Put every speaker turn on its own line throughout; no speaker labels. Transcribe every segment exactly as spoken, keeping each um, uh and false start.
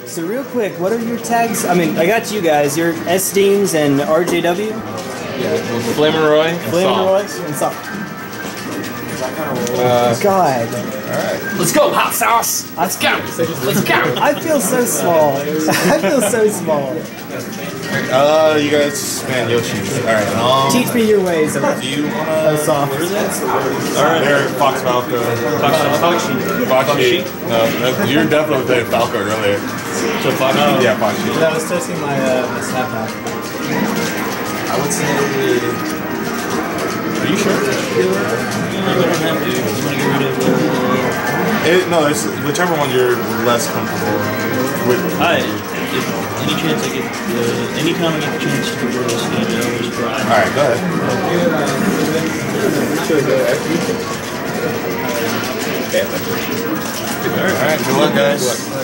So real quick, what are your tags? I mean, I got you guys. Your SDeems and R J W.
Yeah. Flamin Roy.
Flamin Roy and soft.
Uh,
God.
Alright. Let's go, hot sauce! Let's go! Let's go!
I feel so small. I feel so small.
Uh, you guys, man, Yoshi's. Alright, um...
Teach me your ways.
Do you wanna...
soft.
What is that? Alright, they're Fox Falco.
Fox Sheik.
Fox Sheik? No, that, you're definitely playing Falco earlier.
So Fox Sheik?
Yeah, Fox Sheik.
I was testing my, uh, my snap pack.
I would say... Are you sure?
You don't have to. You want to get rid of the...
It, no, it's whichever one you're less comfortable with.
Alright, if any chance I get, uh, anytime I get the chance to go to this game, I always try.
Alright, go ahead. Alright, good luck, guys. Good luck.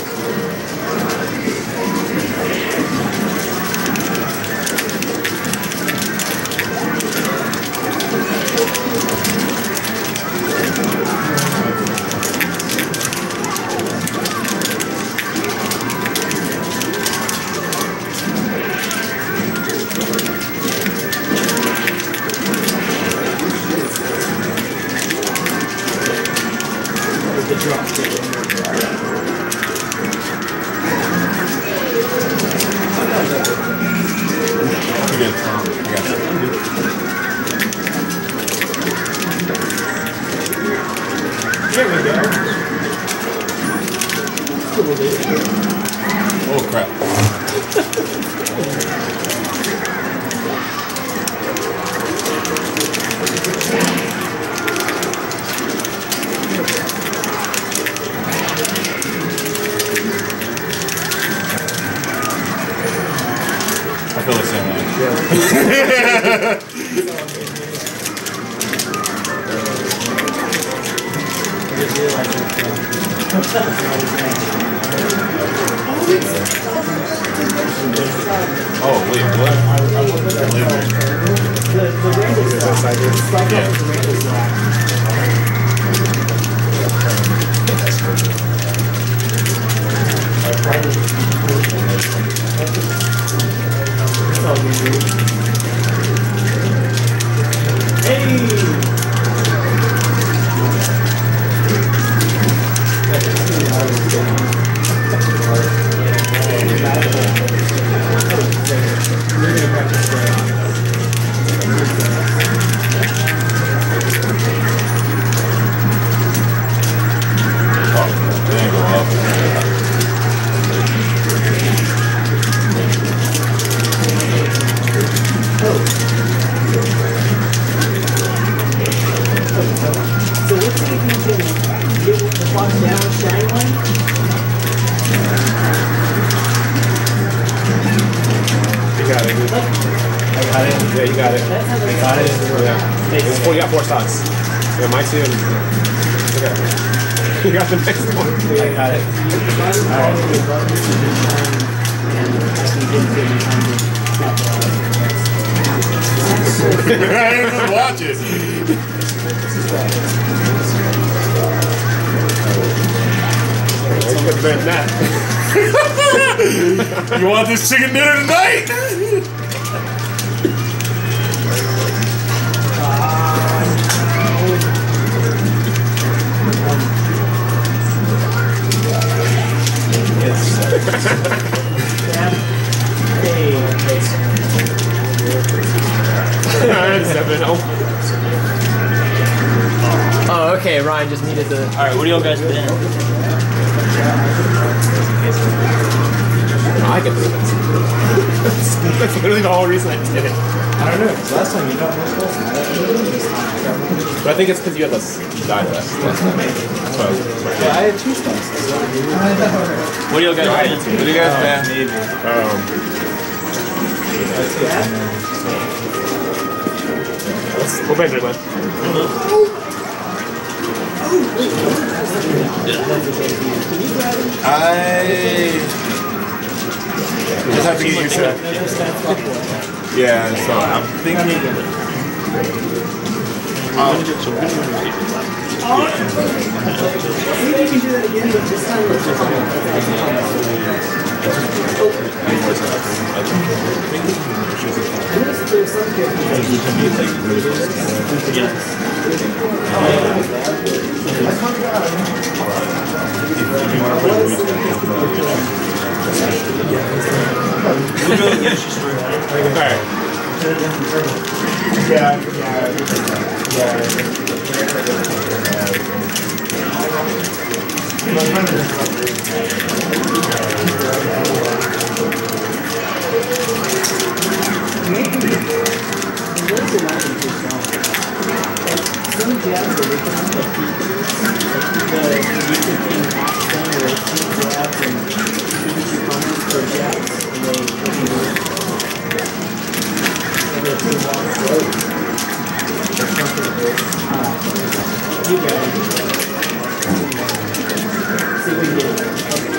Oh crap. I feel the same way. Oh, wait, what?
Yeah, you got it. I got it. Yeah. Well, you got four stocks. Yeah, my two. Okay. You got the next one. I got it.
I didn't even watch it.
You bet that.
You want this chicken dinner tonight?
Oh, okay. Ryan just needed the.
Alright, what do y'all guys been?
I get this. That's literally the whole reason I did it.
I don't know. Last time you got more calls.
But I think it's because you had the die vest. That's what
Yeah, I had two stars.
What do y'all guys been?
What do you guys been?
Um, We'll bend it, man.
I just have to get used to that. Yeah, so I'm thinking. Um,
Yeah. We'll go get you straight.
Alright.
Yeah, yeah,
Some jabs are looking at the features, the YouTube King Hawk thing where it's two jabs and two comments per jabs, and they really do it. And they're two long throats. Uh, you got it. See if we can get it.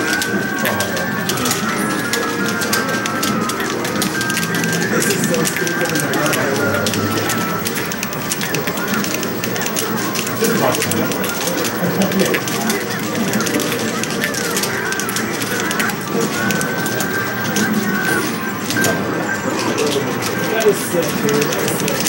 This is so stupid in the world. That was sick, dude. That was sick.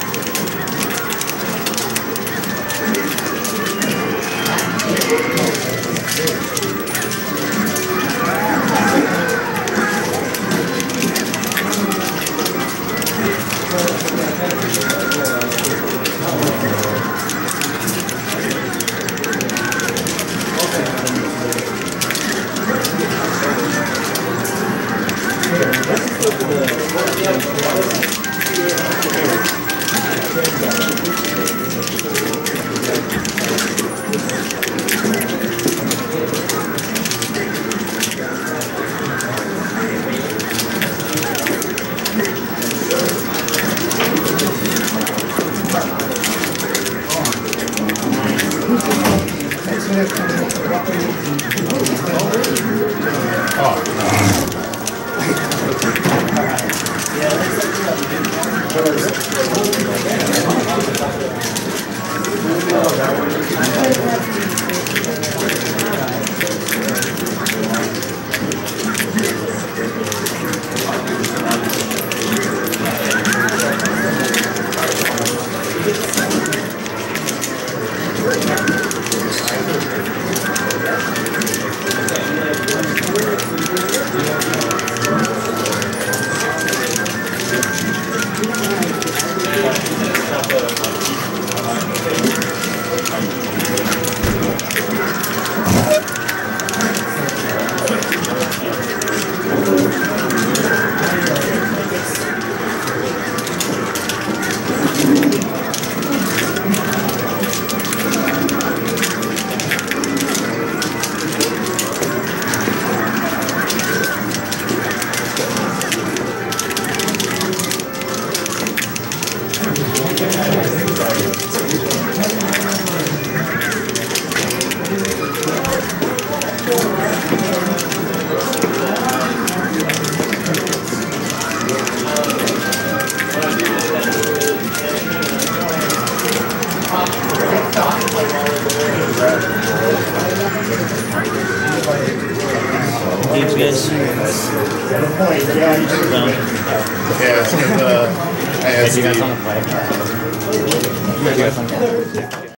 Thanks, guys.
yeah. So, uh, I asked
You guys
you.
want to play?